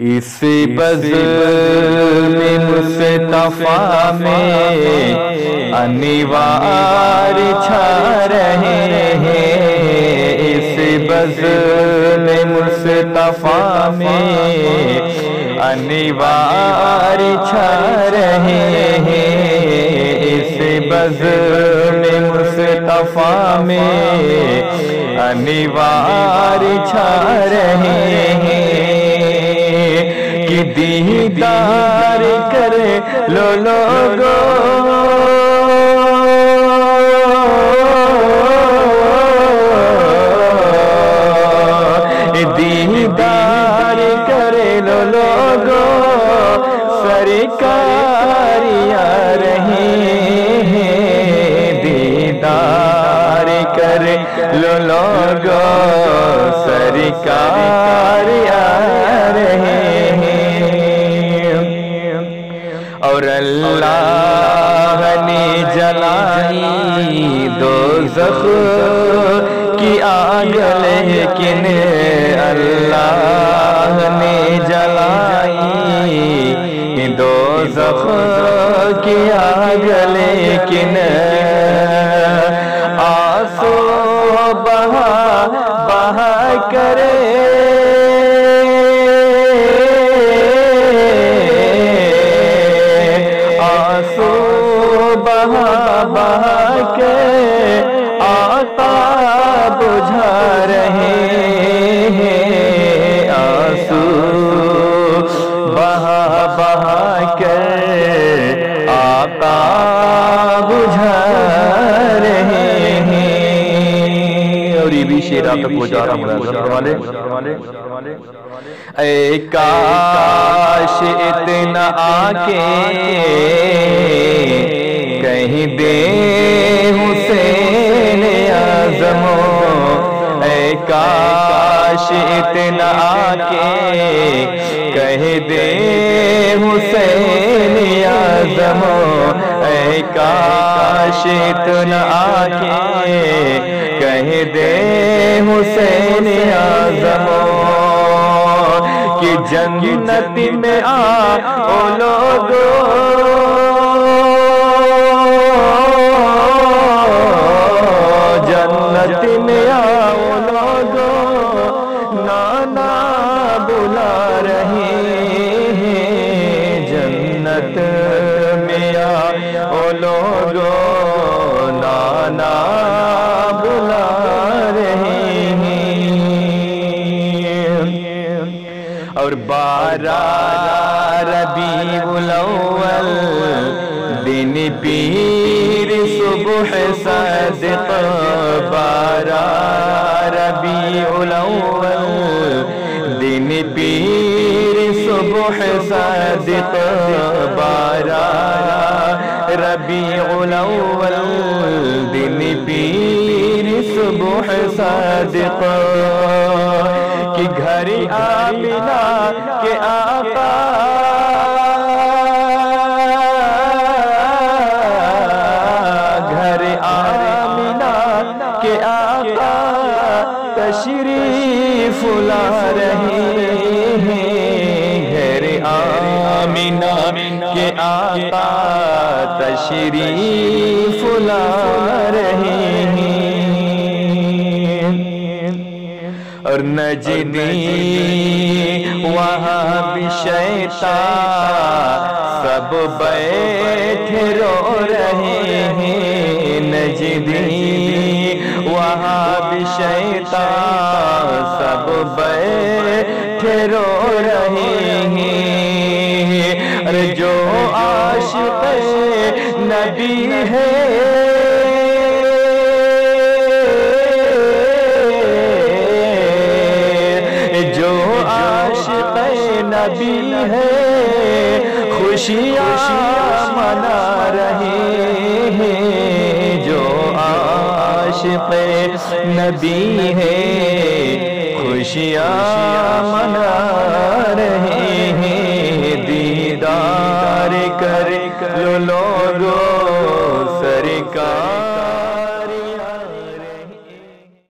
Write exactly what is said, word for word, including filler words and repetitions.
اس بزم مصطفیٰ میں انوار چھا رہے ہیں، اس بزم مصطفیٰ میں انوار چھا رہے ہیں، اس بزم مصطفیٰ میں انوار چھا رہے ہیں کہ دیدار کر لو لوگو دیدار کر لو لوگو سرکار آ رہے ہیں، دیدار کر لو لوگو سرکار آ رہے ہیں، اور اللہ نے جلائی دوزخ کی آگ، لیکن اللہ نے جلائی دوزخ کی آگ، لیکن آنسو بہا بہا کرے آنسو بہا بہا کے آقا بجھا رہے ہیں، آنسو بہا بہا کے آقا بجھا رہے ہیں۔ اور یہ بھی شعر آپ تک پہنچا رہا ہوں، اے کاش اتنا آکے کہیں دے حسین اعظم، اے کاش اتنا آکے کہیں دے حسین اعظم، اے کاش اتنا آکے کہیں دے حسین اعظم کہ جنت میں آؤ لوگو جنت میں آؤ لوگو نانا بلا رہے ہیں، جنت میں آؤ لوگو نانا بلا رہے ہیں، اور بارہ ربیع الاول دن پیر صبح صادق، بارہ ربیع الاول دن پیر صبح صادق، بارہ ربیع الاول دن پیر صبح صادق، کہ گھر آمنہ کے آقا گھر آمنہ کے آقا تشریف لا رہے ہیں، گھر آمنہ کے آقا تشریف لا رہے ہیں، اور نجدی وہاں بھی شیطان سب بیٹھے رو رہے ہیں، نجدی وہاں بھی شیطان سب بیٹھے رو رہے ہیں، اور جو عاشق نبی ہے نبی ہے خوشیاں منا رہے ہیں، جو عاشق نبی ہے خوشیاں منا